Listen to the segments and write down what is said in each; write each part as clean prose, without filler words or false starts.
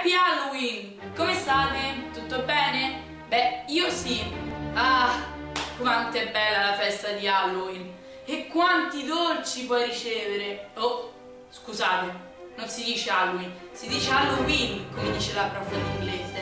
Happy Halloween! Come state? Tutto bene? Beh, io sì. Ah, quanto è bella la festa di Halloween! E quanti dolci puoi ricevere! Oh, scusate, non si dice Halloween, si dice Halloween, come dice la prof di inglese,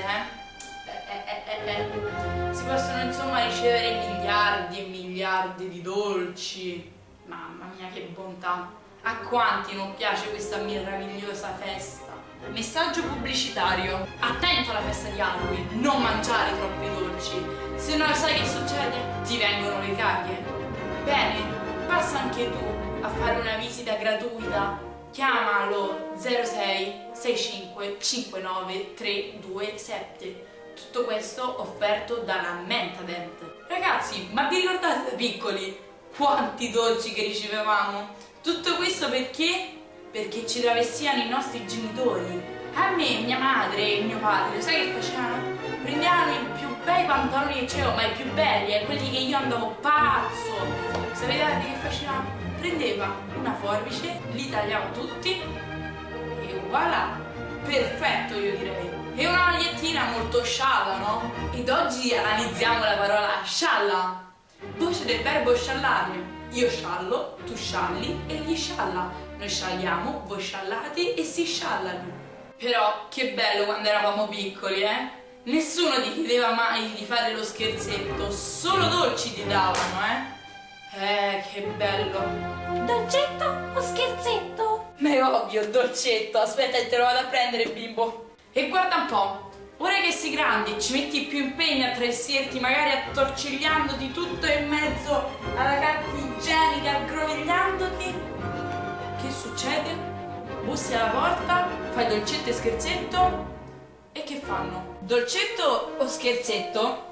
Si possono insomma ricevere miliardi e miliardi di dolci. Mamma mia, che bontà! A quanti non piace questa meravigliosa festa? Messaggio pubblicitario: attento alla festa di Halloween, non mangiare troppi dolci, se no sai che succede? Ti vengono le caglie. Bene, passa anche tu a fare una visita gratuita. Chiamalo 06 65 59 327. Tutto questo offerto dalla Mentadent. Ragazzi, ma vi ricordate da piccoli quanti dolci che ricevevamo? Tutto questo perché? Perché ci travestivano i nostri genitori. A me, mia madre e mio padre, sai che facevano? Prendevano i più bei pantaloni che c'erano, ma i più belli, quelli che io andavo pazzo. Sapete che faceva? Prendeva una forbice, li tagliava tutti e voilà! Perfetto, io direi. E una magliettina molto scialla, no? Ed oggi analizziamo la parola scialla. Voce del verbo sciallare. Io sciallo, tu scialli e gli scialla. Noi scialliamo, voi sciallate e si sciallano. Però che bello quando eravamo piccoli, eh? Nessuno ti chiedeva mai di fare lo scherzetto, solo dolci ti davano, che bello. Dolcetto o scherzetto? Ma è ovvio, dolcetto. Aspetta che te lo vado a prendere, bimbo. E guarda un po', ora che sei grande ci metti più impegno a travestirti, magari attorcigliandoti tutto in mezzo alla carta igienica, aggrovigliandoti. Che succede? Bussi alla porta, fai dolcetto e scherzetto e che fanno? Dolcetto o scherzetto?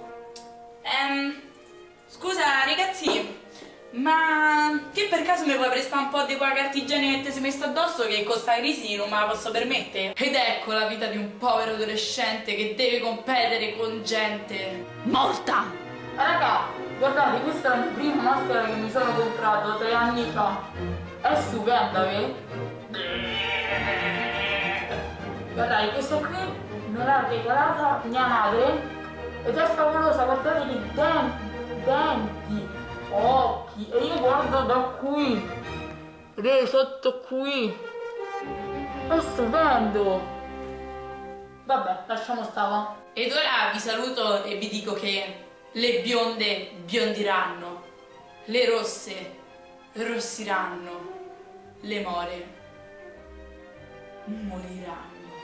Scusa ragazzi, ma che per caso mi puoi prestare un po' di quella carta igienica che ti sei messa addosso, che con sta crisi non me la posso permettere? Ed ecco la vita di un povero adolescente che deve competere con gente morta. Raga, guardate, questa è la mia prima maschera che mi sono comprato 3 anni fa. È stupenda, vedi? Guardate, questa qui me l'ha regalata mia madre ed è favolosa, guardate che denti, occhi, e io guardo da qui, vedete sotto qui, è stupendo. Vabbè, lasciamo stava. Ed ora vi saluto e vi dico che le bionde biondiranno, le rosse rossiranno, le more moriranno.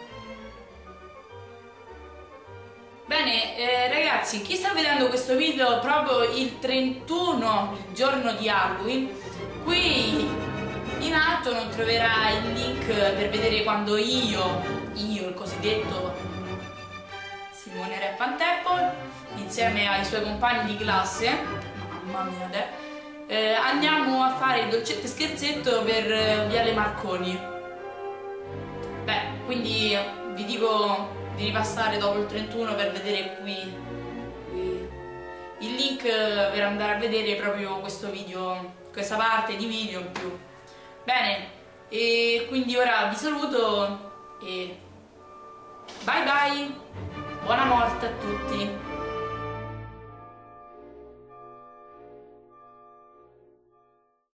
Bene, ragazzi, chi sta vedendo questo video proprio il 31, il giorno di Halloween, qui in alto non troverà il link per vedere quando io, il cosiddetto Simone Rap and Apple, insieme ai suoi compagni di classe, mamma mia, andiamo a fare dolcetto e scherzetto per Viale Marconi. Beh, quindi vi dico di ripassare dopo il 31 per vedere qui il link per andare a vedere proprio questo video, questa parte di video in più. Bene, e quindi ora vi saluto e bye bye, buona morte a tutti.